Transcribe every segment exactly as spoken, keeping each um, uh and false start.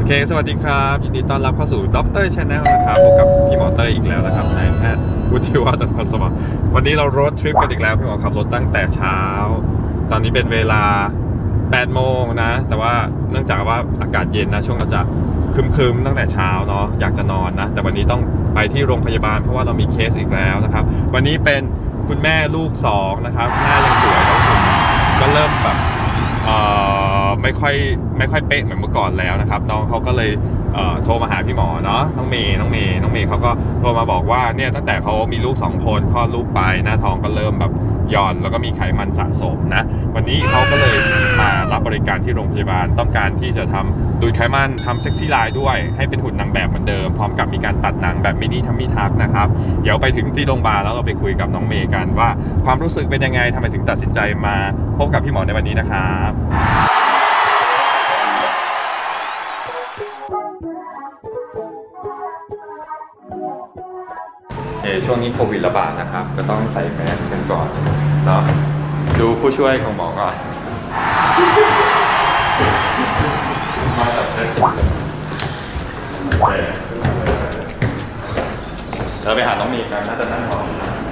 เคสวัสดีครับยินดีต้อนรับเข้าสู่ด็อกเตอร์ชาแนลนะครับพบกับพี่หมอเตอร์อีกแล้วนะครับนายแพทย์วุฒิวัฒน์ นนท์สวัสดิ์วันนี้เราโรดทริปกันอีกแล้วพี่หมอขับรถตั้งแต่เช้าตอนนี้เป็นเวลาแปดโมงนะแต่ว่าเนื่องจากว่าอากาศเย็นนะช่วงเราจะครึมๆตั้งแต่เช้าเนาะอยากจะนอนนะแต่วันนี้ต้องไปที่โรงพยาบาลเพราะว่าเรามีเคสอีกแล้วนะครับวันนี้เป็นคุณแม่ลูกสองนะครับหน้ายังสวยแล้วหุ่นก็เริ่มแบบไม่ค่อยไม่ค่อยเป๊ะเหมือนเมื่อก่อนแล้วนะครับน้องเขาก็เลยเอ่อโทรมาหาพี่หมอเนาะน้องเมย์น้องเมย์น้องเมย์เขาก็โทรมาบอกว่าเนี่ยตั้งแต่เขามีลูกสองคนคลอดลูกไปหน้าท้องก็เริ่มแบบหย่อนแล้วก็มีไขมันสะสมนะวันนี้เขาก็เลยมารับบริการที่โรงพยาบาลต้องการที่จะทำดูดไขมันทำเซ็กซี่ไลน์ด้วยให้เป็นหุ่นนางแบบเหมือนเดิมพร้อมกับมีการตัดหนังแบบมินิทัมมี่ทักนะครับเดี๋ยวไปถึงที่โรงพยาบาลแล้วเราไปคุยกับน้องเมย์กันว่าความรู้สึกเป็นยังไงทำไมถึงตัดสินใจมาพบกับพี่หมอในวันนี้นะครับช่วงนี้โควิดระบาดนะครับก็ต้องใส่แมสกันก่อนเนาะดูผู้ช่วยของหมอก่อนมาจากเทสเราไปหาน้องมีกันน่าจะนั่งรอ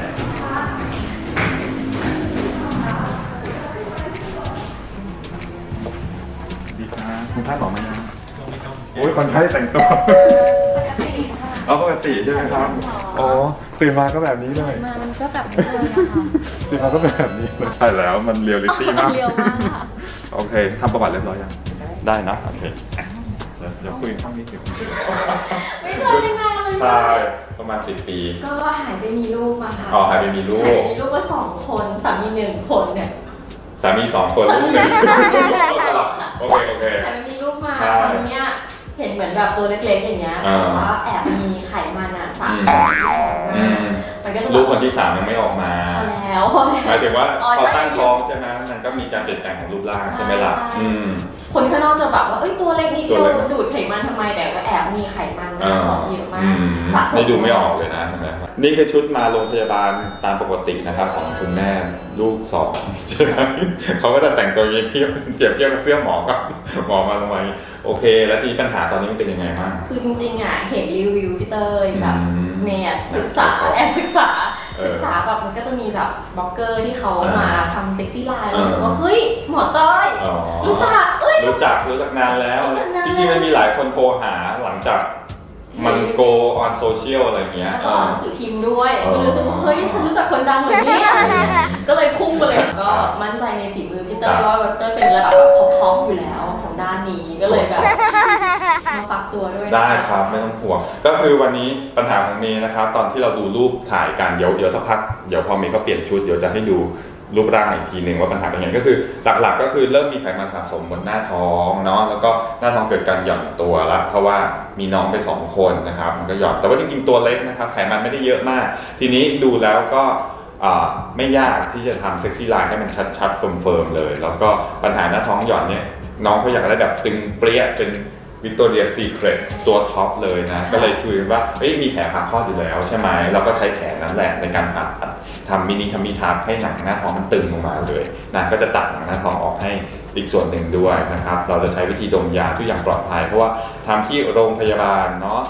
ดีครับคุณท่านบอกไหมนะโอ้ยคนไข้แต่งตัวเอาปกติใช่ไหมครับอ๋อตื่นมาก็แบบนี้เลยมามันก็แบบนี้เลยนะคะตื่นมาก็แบบนี้เลยใช่แล้วมันเรียลลิตี้มากโอเคทำประวัติเรียบร้อยยังได้นะโอเคเดี๋ยวคุยข้างนี้สิไม่เคยยังไงเลยใช่ประมาณสิบปีก็หายไปมีลูกมาค่ะอ๋อหายไปมีลูกหายไปมีลูกก็สองคนสามีหนึ่งคนเนี่ยสามีสองคนลูกหนึ่งโอเคโอเคหายไปมีลูกมาทีเนี้ยเห็นเหมือนแบบตัวเล็กๆอย่างเงี้ยแต่ว่าแอบมีไขมันอ่ะสามชั้นมันก็จะลูกคนที่สามยังไม่ออกมาแล้วหมายถึงว่าพอตั้งท้องใช่ไหมมันก็มีการเปลี่ยนแปลงของรูปร่างใช่ไหมล่ะคนข้างนอกจะแบบว่าเอ้ยตัวเล็กนิดเดียวดูดไขมันทำไมแต่ก็แอบมีไขมันนะเยอะมากนี่ดูไม่ออกเลยนะนี่คือชุดมาโรงพยาบาลตามปกตินะครับของคุณแม่ลูกสองใช่ไหมเขาก็จะแต่งตัวเทียบเทียบเทียบกับเสื้อหมอกับหมอมาทำไมโอเคแล้วที่ปัญหาตอนนี้มันเป็นยังไงบ้างคือจริงๆอ่ะเห็นรีวิวพี่เตยแบบเมย์ศึกษาแอบศึกษาศึกษาแบบมันก็จะมีแบบบล็อกเกอร์ที่เขามาทำเซ็กซี่ไลน์แล้วรู้สึกว่าเฮ้ยหมอเตยรู้จักเอ้ยรู้จักรู้จักนานแล้วจริงๆมันมีหลายคนโทรหาหลังจากมันโกออนโซเชียลอะไรเงี้ยก็หนังสือพิมพ์ด้วยก็รู้สึกว่าเฮ้ยฉันรู้จักคนดังเหมือนนี้ก็เลยพุ่งไปเลยก็มั่นใจในฝีมือพี่เตยว่าพี่เตยเป็นระดับท็อปๆอยู่แล้วของด้านนี้ก็เลยแบบมาฝากตัวด้วยได้ครับไม่ต้องห่วงก็คือวันนี้ปัญหาของเมย์นะครับตอนที่เราดูรูปถ่ายกันเดี๋ยวเดี๋ยวสักพักเดี๋ยวพอเมย์ก็เปลี่ยนชุดเดี๋ยวจะให้ดูรูปร่างอีกทีหนึ่งว่าปัญหาเป็นยังไงก็คือหลักๆก็คือเริ่มมีไขมันสะสมบนหน้าท้องเนาะแล้วก็หน้าท้องเกิดการหย่อนตัวแล้วเพราะว่ามีน้องไปสองคนนะครับมันก็หย่อนแต่ว่าจริงๆตัวเล็กนะครับไขมันไม่ได้เยอะมากทีนี้ดูแล้วก็ไม่ยากที่จะทำเซ็กซี่ไลน์ให้มันชัดๆเฟิร์มๆเลยแล้วก็ปัญหาหน้าท้องหย่อนเนี่ยน้องเขาอยากได้แบบตึงเปรี้ยเป็นวิกตอเรียซีเครตตัวท็อปเลยนะก็เลยคุยว่าเอ้ยมีแผลผ่าคลอดอยู่แล้วใช่ไหมเราก็ใช้แผลนั้นแหละในการผ่าตัดทำมินิทัมมี่ทับให้หนังหน้าท้องมันตึงลงมาเลยนะก็จะตัดหนังหน้าท้องออกให้อีกส่วนหนึ่งด้วยนะครับเราจะใช้วิธีดมยาทุกอย่างปลอดภัยเพราะว่าทำที่โรงพยาบาลเนาะ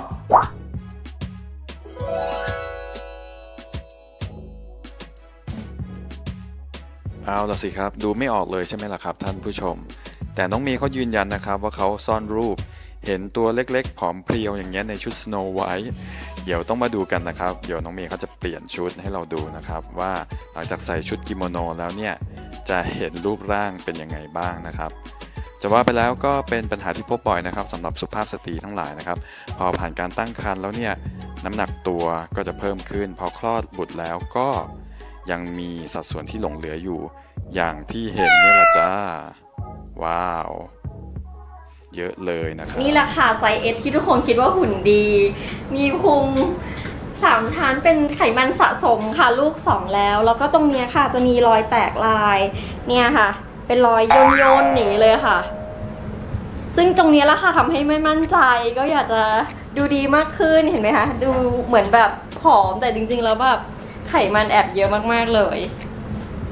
เอาละสิครับดูไม่ออกเลยใช่ไหมล่ะครับท่านผู้ชมแต่น้องเมย์เขายืนยันนะครับว่าเขาซ่อนรูปเห็นตัวเล็กๆผอมเพรียวอย่างเงี้ยในชุด Snow White เดี๋ยวต้องมาดูกันนะครับเดี๋ยวน้องเมย์เขาจะเปลี่ยนชุดให้เราดูนะครับว่าหลังจากใส่ชุดกิโมโนแล้วเนี่ยจะเห็นรูปร่างเป็นยังไงบ้างนะครับจะว่าไปแล้วก็เป็นปัญหาที่พบบ่อยนะครับสำหรับสุภาพสตรีทั้งหลายนะครับพอผ่านการตั้งครรภ์แล้วเนี่ยน้ำหนักตัวก็จะเพิ่มขึ้นพอคลอดบุตรแล้วก็ยังมีสัดส่วนที่หลงเหลืออยู่อย่างที่เห็นนี่แหละจ้าว้าวเยอะเลยนะครับนี่แหละค่ะไซส์ เอส ที่ทุกคนคิดว่าหุ่นดีมีพุงสามชั้นเป็นไขมันสะสมค่ะลูกสองแล้วแล้วก็ตรงนี้ค่ะจะมีรอยแตกลายเนี่ยค่ะเป็นรอยย่นๆอย่างนี้เลยค่ะซึ่งตรงนี้แหละค่ะทำให้ไม่มั่นใจก็อยากจะดูดีมากขึ้นเห็นไหมคะดูเหมือนแบบผอมแต่จริงๆแล้วแบบไขมันแอบเยอะมากๆเลย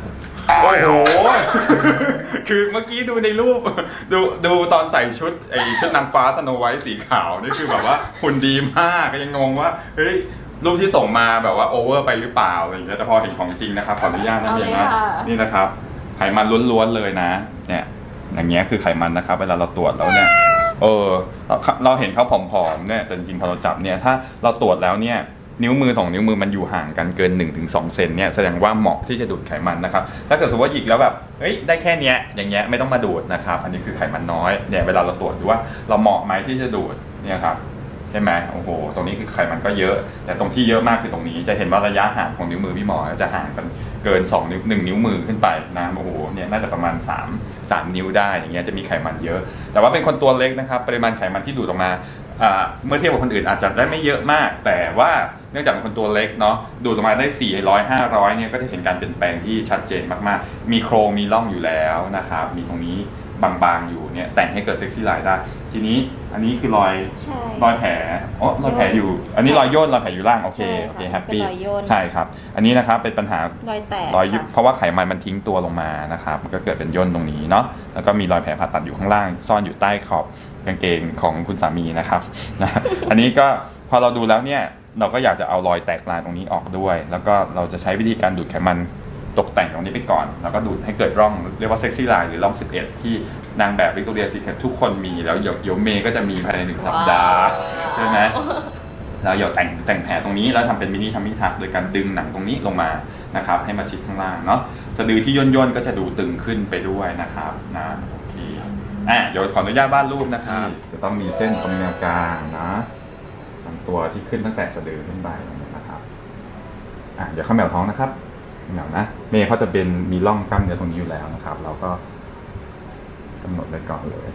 โอ้โห คือเมื่อกี้ดูในรูป ดูดูตอนใส่ชุดไอชุดนางฟ้าสโนไวท์สีขาวนี่คือแบบว่าหุ่นดีมากก็ยังงงว่าเฮ้ยรูปที่ส่งมาแบบว่าโอเวอร์ไปหรือเปล่าอะไรอย่างเงี้ยแต่พอเห็นของจริงนะครับขออนุญาตนะเมียนะนี่นะครับไขมันล้วนๆเลยนะเนี่ยอย่างเงี้ยคือไขมันนะครับเวลาเราตรวจแล้วเนี่ยเออเราเห็นเขาผอมๆเนี่ยแต่จริงๆพอเราจับเนี่ยถ้าเราตรวจแล้วเนี่ยนิ้วมือสองนิ้วมือมันอยู่ห่างกันเกิน หนึ่งถึงสอง เซนเนี่ยแสดงว่าเหมาะที่จะดูดไขมันนะครับถ้าเกิดสมมติว่าหยิกแล้วแบบเฮ้ยได้แค่เนี้ยอย่างเงี้ยไม่ต้องมาดูดนะครับอันนี้คือไขมันน้อยเนี่ยเวลาเราตรวจดูว่าเราเหมาะไหมที่จะดูดเนี่ยครับใช่ไหมโอ้โหตรงนี้คือไขมันก็เยอะแต่ตรงที่เยอะมากคือตรงนี้จะเห็นว่าระยะห่างของนิ้วมือพี่หมอจะห่างกันเกินสองนิ้วหนึ่งนิ้วมือขึ้นไปนะโอ้โหเนี่ยน่าจะประมาณสาม สามนิ้วได้อย่างเงี้ยจะมีไขมันเยอะแต่ว่าเป็นคนตัวเล็กนะครับปริมาณไขมันที่ดูดออกมาเมื่อเทียบกับคนอื่นอาจจะได้ไม่เยอะมากแต่ว่าเนื่องจากเป็นคนตัวเล็กเนาะดูดออกมาได้สี่ร้อย ห้าร้อยเนี่ยก็จะเห็นการเปลี่ยนแปลงที่ชัดเจนมากๆมีโครงมีร่องอยู่แล้วนะครับมีตรงนี้บางๆอยู่เนี่ยแต่งให้เกิดเซ็กซี่ไลน์ได้ทีนี้อันนี้คือรอยรอยแผลอ๋อรอยแผลอยู่อันนี้รอยย่นรอยแผลอยู่ล่างโอเคโอเคแฮปปี้ใช่ครับอันนี้นะครับเป็นปัญหารอยแตกรอยเพราะว่าไขมันมันทิ้งตัวลงมานะครับมันก็เกิดเป็นย่นตรงนี้เนาะแล้วก็มีรอยแผลผ่าตัดอยู่ข้างล่างซ่อนอยู่ใต้ขอบกางเกงของคุณสามีนะครับนะอันนี้ก็พอเราดูแล้วเนี่ยเราก็อยากจะเอารอยแตกลายตรงนี้ออกด้วยแล้วก็เราจะใช้วิธีการดูดไขมันตกแต่งตรงนี้ไปก่อนแล้วก็ดูดให้เกิดร่องเรียกว่าเซ็กซี่ไลน์หรือร่องสิบเอ็ดที่นางแบบวิกตอเรียซีเคร็ตทุกคนมีแล้วเดี๋ยวเมย์ก็จะมีภายในหนึ่งสัปดาห์ใช่ไหมแล้วเดี๋ยวแต่งแต่งแผลตรงนี้แล้วทำเป็นมินิทัมมี่ทักโดยการดึงหนังตรงนี้ลงมานะครับให้มาชิดข้างล่างเนาะสะดือที่ย่นย่นก็จะดูตึงขึ้นไปด้วยนะครับนะโอเคอ่ะเดี๋ยวขออนุญาตวาดรูปนะครับจะต้องมีเส้นตรงแนวกลางนะลำตัวที่ขึ้นตั้งแต่สะดือขึ้นไปนะครับอ่ะเดี๋ยวข้าวแมวท้องนะครับเหนานะเมย์เขาจะเป็นมีร่องกล้ามเนื้อตรงนี้อยู่แล้วนะครับเราก็กำหนดไว้ก่อนเลย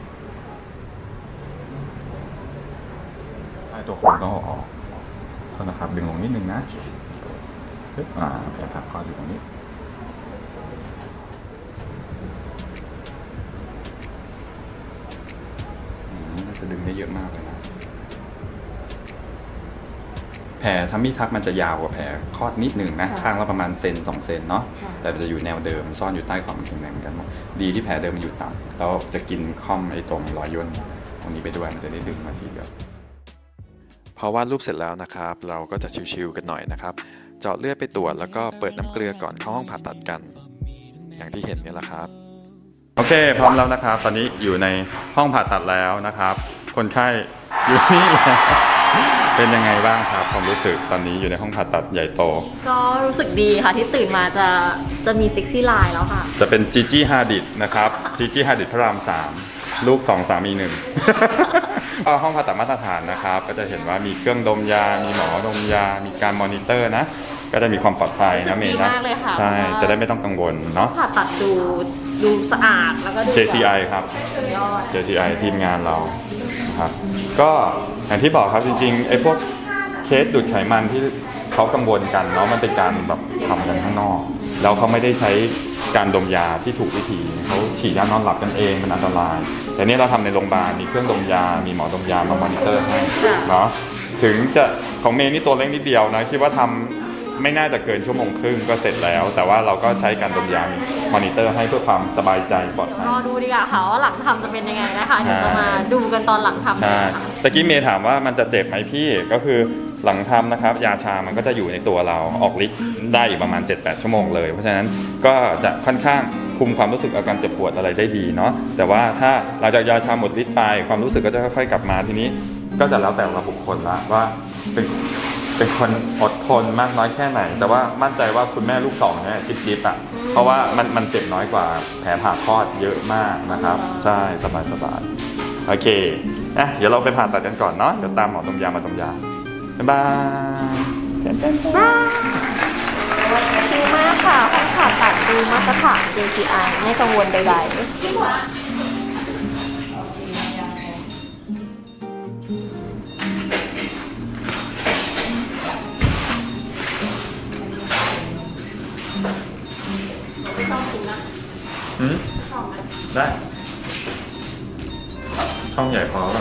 ไอ้ตัวโครงต้องออกโทษนะครับดึงลงนิดนึงนะอ่าแผลผักคออยู่ตรงนี้จะดึงได้เยอะมากเลยนะแผลทัมมี่ทักมันจะยาวกว่าแผลคลอดนิดหนึ่งนะข้างละประมาณเซนสองเซนเนาะแต่จะอยู่แนวเดิมซ่อนอยู่ใต้ขอบกางเกงในเหมือนกันดีที่แผลเดิมมันอยู่ต่ำแล้วจะกินค่อมไอ้ตรงรอยย่นตรงนี้ไปด้วยมันจะได้ดึงมาทีเดียวพอวาดรูปเสร็จแล้วนะครับเราก็จะชิวๆกันหน่อยนะครับเจาะเลือดไปตรวจแล้วก็เปิดน้ำเกลือก่อนเข้าห้องผ่าตัดกันอย่างที่เห็นนี่แหละครับโอเคพร้อมแล้วนะครับตอนนี้อยู่ในห้องผ่าตัดแล้วนะครับคนไข้อยู่นี่แล้วเป็นยังไงบ้างครับความรู้สึกตอนนี้อยู่ในห้องผ่าตัดใหญ่โตก็รู้สึกดีค่ะที่ตื่นมาจะจะมีเซ็กซี่ไลน์แล้วค่ะจะเป็นจีจี้ฮาดิดนะครับจีจี้ฮาดิดพระรามสามลูกสองสามีหนึ่งห้องผ่าตัดมาตรฐานนะครับก็จะเห็นว่ามีเครื่องดมยามีหมอดมยามีการมอนิเตอร์นะก็จะมีความปลอดภัยนะเมย์นะใช่จะได้ไม่ต้องกังวลเนาะผ่าตัดดูดูสะอาดแล้วก็ดูเจ ซี ไอ ครับ เจ ซี ไอ ทีมงานเราครับก็อย่างที่บอกครับจริงๆไอ้พวกเคสดูดไขมันที่เขากังวลกันเนาะมันเป็นการแบบทำกันข้างนอกแล้วเขาไม่ได้ใช้การดมยาที่ถูกวิธีเขาฉีดยานอนหลับกันเองมันอันตรายแต่นี่เราทำในโรงพยาบาลมีเครื่องดมยามีหมอดมยามามอนิเตอร์ให้เนาะถึงจะของเมย์นี่ตัวเล็กนิดเดียวนะคิดว่าทำไม่น่าจะเกินชั่วโมงครึ่งก็เสร็จแล้วแต่ว่าเราก็ใช้การดมยามอนิเตอร์ให้เพื่อความสบายใจปลอดภัยรอดูดีกว่าค่ะว่าหลังทำจะเป็นยังไงนะคะเดี๋ยวจะมาดูกันตอนหลังทำใช่ตะกี้เมย์ถามว่ามันจะเจ็บไหมพี่ก็คือหลังทำนะครับยาชามันก็จะอยู่ในตัวเราออกฤทธิ์ได้อีกประมาณ เจ็ดแปด ชั่วโมงเลยเพราะฉะนั้นก็จะค่อนข้างคุมความรู้สึกอาการเจ็บปวดอะไรได้ดีเนาะแต่ว่าถ้าหลังจากยาชาหมดฤทธิ์ไปความรู้สึกก็จะค่อยๆกลับมาทีนี้ก็จะแล้วแต่ละบุคคลละว่าเป็นเป็นคนอดทนมากน้อยแค่ไหนแต่ว่ามั่นใจว่าคุณแม่ลูกสองเนี่ยจิ๊บๆอ่ะเพราะว่ามันมันเจ็บน้อยกว่าแผลผ่าคลอดเยอะมากนะครับใช่สบายๆโอเคนะเดี๋ยวเราไปผ่าตัดกันก่อนเนาะเดี๋ยวตามหมอดมยามาดมยาบ๊ายบายชิลมากค่ะห้องผ่าตัดดูมาตรฐาน เจ ซี ไอ ไม่กังวลใดๆอืมได้ช่องใหญ่พอหรอ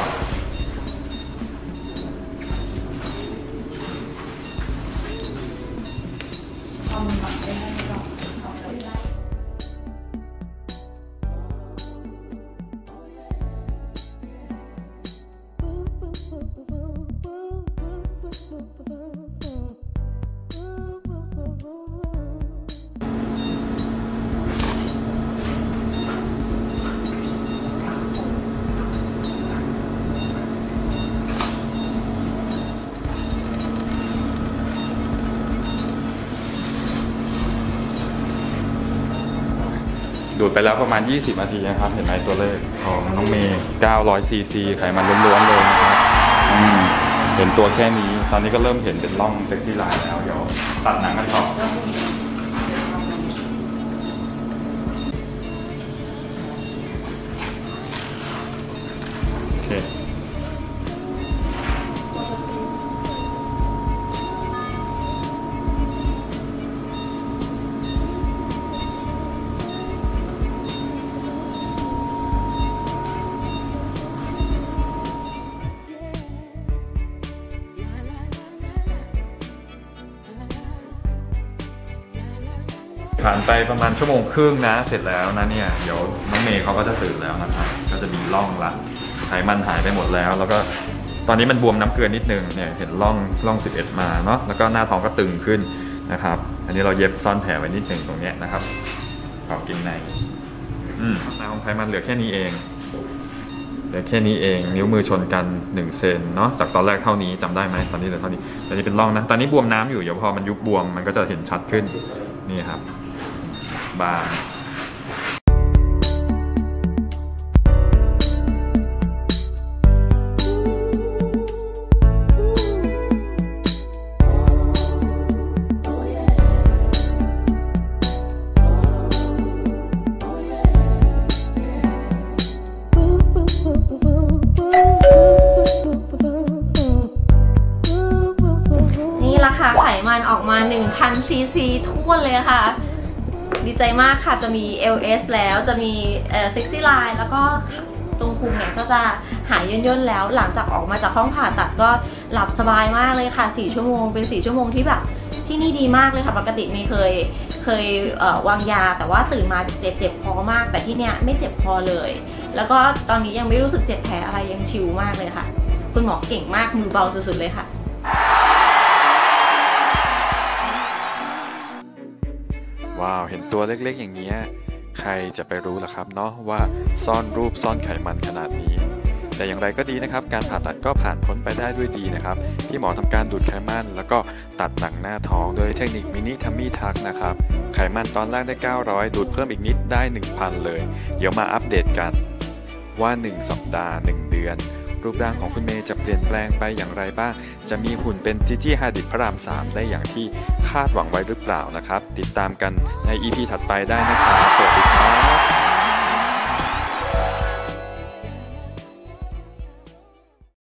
ดูดไปแล้วประมาณยี่สิบนาทีนะครับเห็นไหมตัวเลขของน้องเมย์เก้าร้อยซีซีไขมันล้วนๆเลยนะครับอืมเห็นตัวแค่นี้ตอนนี้ก็เริ่มเห็นเป็นร่องเซ็กซี่ไลน์แล้วเดี๋ยวตัดหนังกันต่อโอเคผ่านไปประมาณชั่วโมงครึ่งนะเสร็จแล้วนะเนี่ยเดี๋ยวน้องเมย์เขาก็จะตื่นแล้วนะครับก็จะมีร่องละไขมันหายไปหมดแล้วแล้วก็ตอนนี้มันบวมน้ำเกลือนิดนึงเนี่ยเห็นร่องร่องสิบเอ็ดมาเนาะแล้วก็หน้าท้องก็ตึงขึ้นนะครับอันนี้เราเย็บซ่อนแผลไว้นิดหนึ่งตรงเนี้ยนะครับขอบกินในอืมหน้าของไขมันเหลือแค่นี้เองเหลือแค่นี้เองนิ้วมือชนกันหนึ่งเซนเนาะจากตอนแรกเท่านี้จำได้ไหมตอนนี้เหลือเท่านี้ตอนนี้เป็นร่องนะตอนนี้บวมน้ำอยู่เดี๋ยวพอมันยุบบวมมันก็จะเห็นชัดขึ้นนี่ครับบางนี่ราคาไขมันออกมา หนึ่งพัน ซีซีทั่วเลยค่ะดีใจมากค่ะจะมี แอล เอส แล้วจะมีเอ่อ Sexy Line แล้วก็ตรงพุงเนี่ยก็จะหายย่นๆแล้วหลังจากออกมาจากห้องผ่าตัดก็หลับสบายมากเลยค่ะสี่ชั่วโมงเป็นสี่ชั่วโมงที่แบบที่นี่ดีมากเลยค่ะปกติไม่เคยเคยเอ่อวางยาแต่ว่าตื่นมาเจ็บเจ็บคอมากแต่ที่เนี้ยไม่เจ็บคอเลยแล้วก็ตอนนี้ยังไม่รู้สึกเจ็บแผลอะไรยังชิลมากเลยค่ะคุณหมอเก่งมากมือเบาสุดๆเลยค่ะว้าวเห็นตัวเล็กๆอย่างเงี้ยใครจะไปรู้ล่ะครับเนาะว่าซ่อนรูปซ่อนไขมันขนาดนี้แต่อย่างไรก็ดีนะครับการผ่าตัดก็ผ่านพ้นไปได้ด้วยดีนะครับพี่หมอทำการดูดไขมันแล้วก็ตัดหนังหน้าท้องโดยเทคนิคมินิทัมมี่ทักนะครับไขมันตอนแรกได้เก้าร้อยดูดเพิ่มอีกนิดได้ หนึ่งพัน เลยเดี๋ยวมาอัปเดตกันว่าหนึ่งสัปดาห์หนึ่งเดือนรูปร่างของคุณเมย์จะเปลี่ยนแปลงไปอย่างไรบ้างจะมีหุ่นเป็นจีจี้ฮาดิดพระรามสามได้อย่างที่คาดหวังไว้หรือเปล่านะครับติดตามกันใน อี พี ถัดไปได้นะครับสวัสดีครับ